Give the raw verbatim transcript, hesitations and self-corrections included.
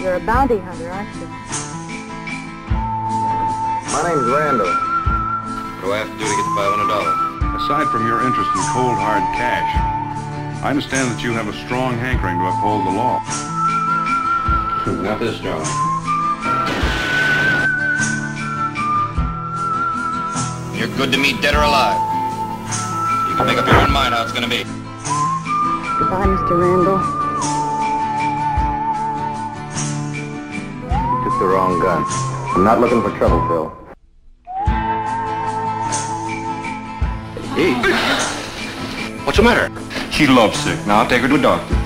You're a bounty hunter, aren't you? My name's Randall. What do I have to do to get the five hundred dollars? Aside from your interest in cold, hard cash, I understand that you have a strong hankering to uphold the law. Not this drawing. You're good to me, dead or alive. You can make up your own mind how it's gonna be. Goodbye, Mister Randall. You took the wrong gun. I'm not looking for trouble, Phil. Hey, what's the matter? She's lovesick. Now I'll take her to a doctor.